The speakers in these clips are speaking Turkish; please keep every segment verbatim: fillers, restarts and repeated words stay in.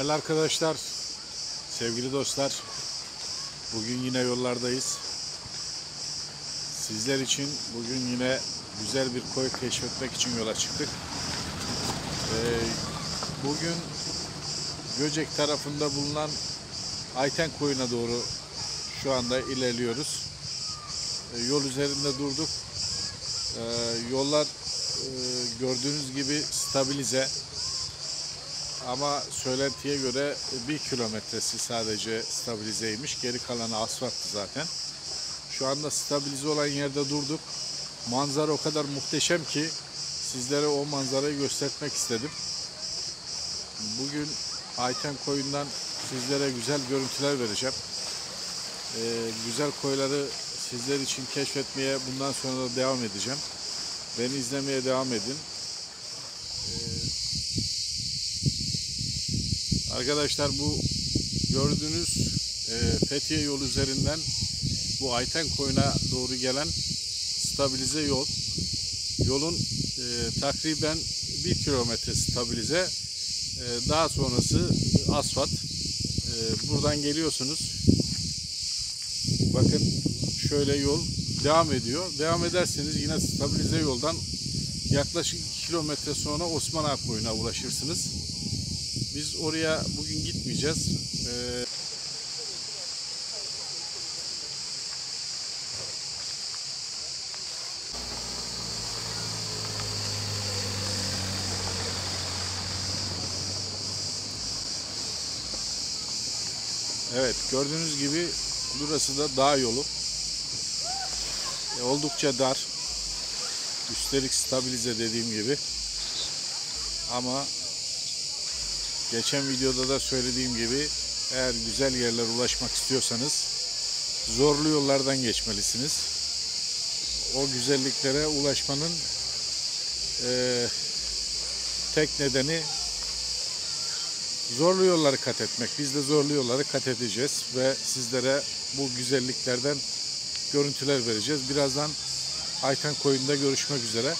Değerli arkadaşlar, sevgili dostlar, bugün yine yollardayız. Sizler için bugün yine güzel bir koy keşfetmek için yola çıktık. Ee, bugün Göcek tarafında bulunan Ayten Koyu'na doğru şu anda ilerliyoruz. Ee, yol üzerinde durduk. Ee, yollar e, gördüğünüz gibi stabilize. Ama söylentiye göre bir kilometresi sadece stabilizeymiş. Geri kalanı asfalttı zaten. Şu anda stabilize olan yerde durduk. Manzara o kadar muhteşem ki sizlere o manzarayı göstermek istedim. Bugün Ayten Koyu'ndan sizlere güzel görüntüler vereceğim. Ee, güzel koyları sizler için keşfetmeye bundan sonra da devam edeceğim. Beni izlemeye devam edin. Ee, Arkadaşlar, bu gördüğünüz e, Fethiye yolu üzerinden bu Ayten Koyu'na doğru gelen stabilize yol. Yolun e, takriben bir kilometre stabilize. E, daha sonrası asfalt. E, buradan geliyorsunuz. Bakın şöyle yol devam ediyor. Devam ederseniz yine stabilize yoldan yaklaşık iki kilometre sonra Osman Ağa Koyu'na ulaşırsınız. Biz oraya bugün gitmeyeceğiz. Ee, evet, gördüğünüz gibi burası da dağ yolu. E, oldukça dar. Üstelik stabilize dediğim gibi. Ama geçen videoda da söylediğim gibi eğer güzel yerlere ulaşmak istiyorsanız zorlu yollardan geçmelisiniz. O güzelliklere ulaşmanın e, tek nedeni zorlu yolları kat etmek. Biz de zorlu yolları kat edeceğiz ve sizlere bu güzelliklerden görüntüler vereceğiz. Birazdan Ayten Koyu'nda görüşmek üzere.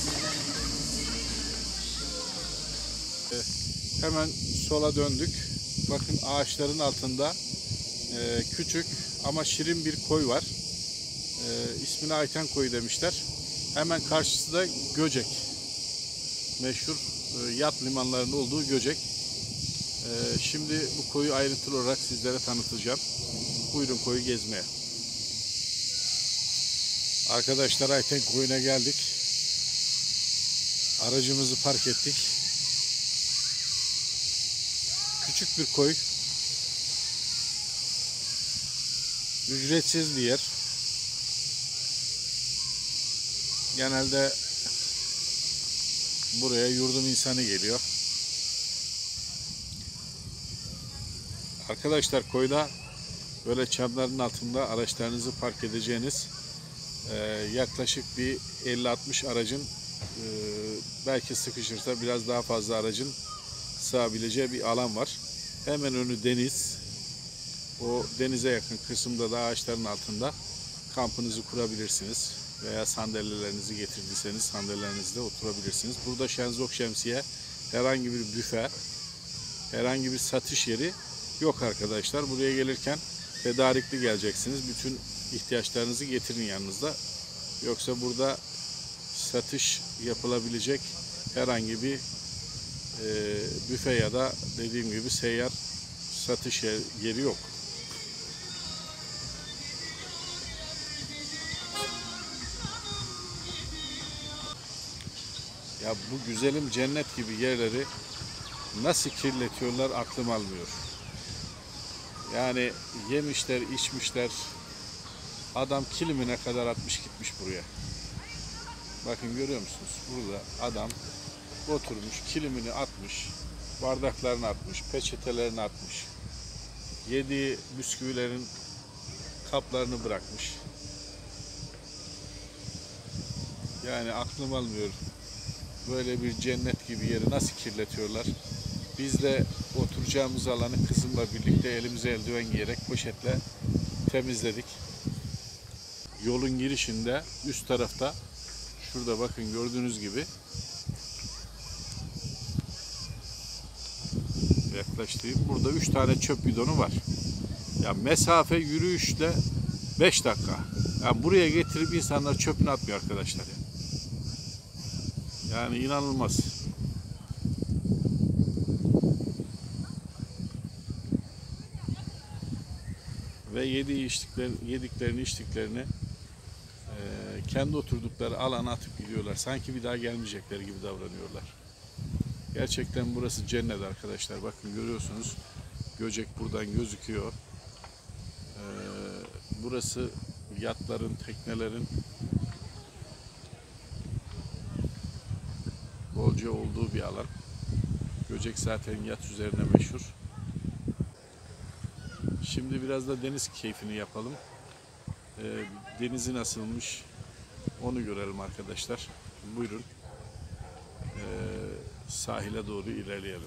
Hemen sola döndük. Bakın ağaçların altında e, küçük ama şirin bir koy var. E, ismine Ayten Koyu demişler. Hemen karşısı da Göcek. Meşhur e, yat limanlarının olduğu Göcek. E, şimdi bu koyu ayrıntılı olarak sizlere tanıtacağım. Buyurun koyu gezmeye. Arkadaşlar, Ayten Koyu'na geldik. Aracımızı park ettik. Küçük bir koy. Ücretsiz bir yer. Genelde buraya yurdum insanı geliyor. Arkadaşlar, koyda böyle çamların altında araçlarınızı park edeceğiniz e, yaklaşık bir elli altmış aracın, e, belki sıkışırsa biraz daha fazla aracın sığabileceği bir alan var. Hemen önü deniz. O denize yakın kısımda da ağaçların altında kampınızı kurabilirsiniz. Veya sandalyelerinizi getirdiyseniz sandalyelerinizde oturabilirsiniz. Burada şenzok şemsiye, herhangi bir büfe, herhangi bir satış yeri yok arkadaşlar. Buraya gelirken tedarikli geleceksiniz. Bütün ihtiyaçlarınızı getirin yanınızda. Yoksa burada satış yapılabilecek herhangi bir E, büfe ya da dediğim gibi seyyar satış yeri yok. Ya bu güzelim cennet gibi yerleri nasıl kirletiyorlar aklım almıyor. Yani yemişler, içmişler. Adam kilimine kadar atmış gitmiş buraya. Bakın, görüyor musunuz? Burada adam oturmuş, kilimini atmış, bardaklarını atmış, peçetelerini atmış, yediği bisküvilerin kaplarını bırakmış. Yani aklım almıyor. Böyle bir cennet gibi yeri nasıl kirletiyorlar? Biz de oturacağımız alanı kızımla birlikte elimize eldiven giyerek poşetle temizledik. Yolun girişinde üst tarafta, şurada bakın gördüğünüz gibi yaklaştırayım. Burada üç tane çöp bidonu var. Ya mesafe yürüyüşle beş dakika. Yani buraya getirip insanlar çöpünü atmıyor arkadaşlar. Yani, yani inanılmaz. Ve yediği içtiklerini, yediklerini içtiklerini e, kendi oturdukları alana atıp gidiyorlar. Sanki bir daha gelmeyecekler gibi davranıyorlar. Gerçekten burası cennet arkadaşlar. Bakın görüyorsunuz. Göcek buradan gözüküyor. E, burası yatların, teknelerin bolca olduğu bir alan. Göcek zaten yat üzerine meşhur. Şimdi biraz da deniz keyfini yapalım. E, denizi nasılmış onu görelim arkadaşlar. Buyurun. E, sahile doğru ilerleyelim.